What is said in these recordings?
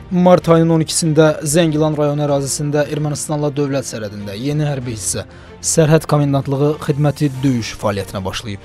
Mart ayının 12-sində Zəngilan rayonu ərazisində Ermənistanla dövlət sərhədində yeni hərbi hissə Sərhəd Komendantlığı xidməti döyüş fəaliyyətinə başlayıb.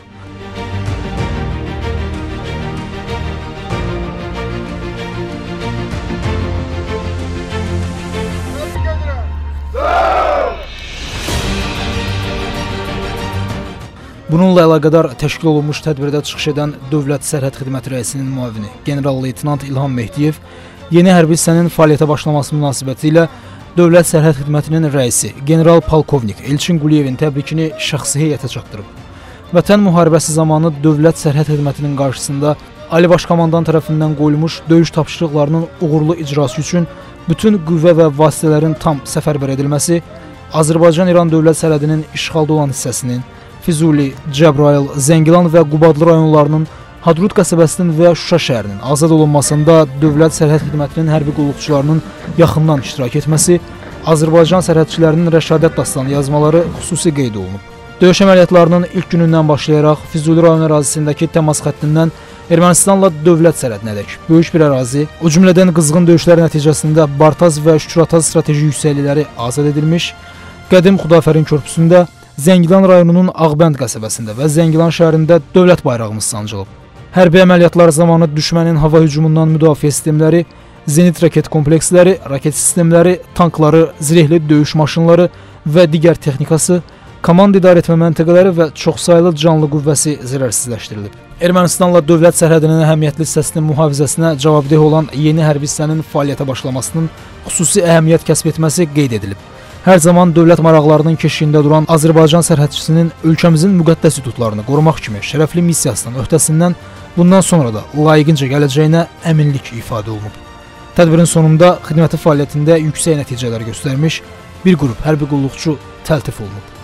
Bununla əlaqədar təşkil olunmuş tədbirdə çıxış edən Dövlət Sərhəd Xidməti rəisinin müavini General-Leytenant İlham Mehdiyev yeni hərbi hissənin fəaliyyətə başlaması münasibətilə Dövlət Sərhəd Xidmətinin rəisi General-Polkovnik Elçin Quliyevin təbrikini şəxsi heyətə çatdırıb. Vətən müharibəsi zamanı Dövlət Sərhəd Xidmətinin qarşısında Ali Baş Komandan tərəfindən qoyulmuş döyüş tapşırıqlarının uğurlu icrası üçün bütün qüvvə və vasitələrin tam səfərbər edilməsi, Azərbaycan-İran dövlət sərhədinin işğalda olan hissəsinin Füzuli, Cəbrayıl, Zəngilan və Qubadlı rayonlarının Hadrut qəsəbəsinin və Şuşa şəhərinin azad olunmasında Dövlət Sərhəd Xidmətinin hərbi qulluqçularının yaxından iştirak etməsi, Azərbaycan sərhədçilərinin rəşadət dastanı yazmaları xüsusi qeyd olunub. Döyüş əməliyyatlarının ilk günündən başlayaraq Füzuli rayon ərazisindəki təmas xəttindən Ermənistanla dövlət sərhədinədək böyük bir ərazi, o cümlədən qızğın döyüşlər nəticəsində Bartaz və Şükürataz strateji yüksəklikləri azad edilmiş, Qədim Xudafərin körpüsündə Zəngilan rayonunun Ağbənd qəsəbəsində və Zəngilan şəhərində dövlət bayrağımız sancılıb. Hərbi əməliyyatlar zamanı düşmənin hava hücumundan müdafiə sistemləri, zenit raket kompleksləri, raket sistemləri, tankları, zirehli döyüş maşınları və digər texnikası, komand idarəetmə məntəqələri və çoxsaylı canlı qüvvəsi zərərsizləşdirilib. Ermənistanla dövlət sərhədinin əhəmiyyətli hissəsinin mühafizəsinə cavabdeh olan yeni hərbi hissənin fəaliyyətə başlamasının xüsusi əhəmiyyət kəsb etməsi qeyd edilib. Hər zaman dövlət maraqlarının keşiyində duran Azərbaycan sərhədçisinin ölkəmizin müqəddəs hüdudlarını qorumaq kimi şərəfli missiyasının öhdəsindən bundan sonra da layiqincə gələcəyinə əminlik ifadə olunub. Tədbirin sonunda xidməti fəaliyyətində yüksək nəticələr göstərmiş bir qrup hərbi qulluqçu təltif olunub.